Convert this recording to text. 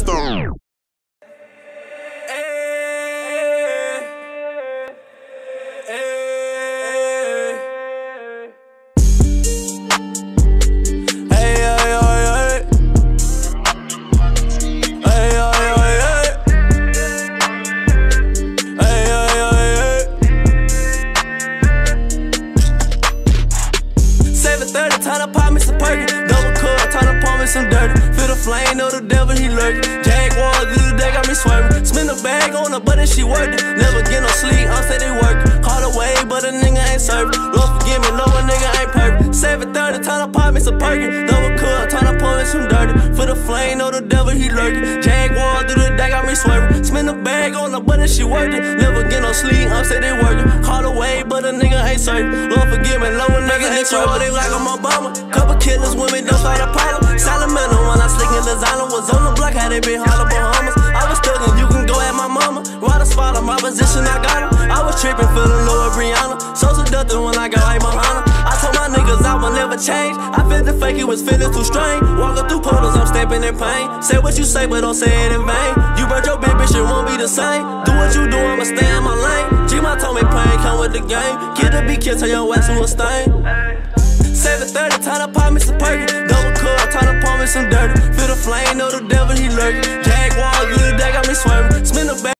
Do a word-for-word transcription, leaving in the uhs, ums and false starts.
Time to pop me some perky, double cup, time to pump me some dirty. Feel the flame, know the devil, he lurking. Jaguar, this day got me swerving. Spin the bag on her, but then she worked it. Never get no sleep, I'm steady working. Call away, but a nigga ain't serving. Lord forgive me, no, a nigga ain't perfect. seven thirty, time to pop me some perky, double cup, time to pump me some dirty. Feel the flame, know the devil, he lurking. Jaguar, this day got me swerving. Spin the bag on her, but then she worked it. Never get no sleep, I'm steady working. Call away, but a nigga ain't serving. Lord forgive me, no, a nigga ain't serving. They like I'm Obama. Couple killers, women don't fight a problem. Salamander, when I slick in designer, was on the block, had they been holler Bahamas. I was thuggin', you can go at my mama. Ride a spot on my position, I got her. I was trippin', feelin' low at Brianna. So seductive when I got like Mahana. I told my niggas I will never change. I felt the fake, it was feelin' too strange. Walkin' through portals, I'm steppin' in pain. Say what you say, but don't say it in vain. You burnt your big bitch, it won't be the same. Do what you do, I'ma stay in my lane. G-Ma told me pain come with the game. Get the beat, kill, turn your ass to a stain. seven thirty, time to pop me some perky, double cup, time to pump me some dirty. Feel the flame, know the devil, he lurking. Jaguar, good day got me swerving. Spin the back.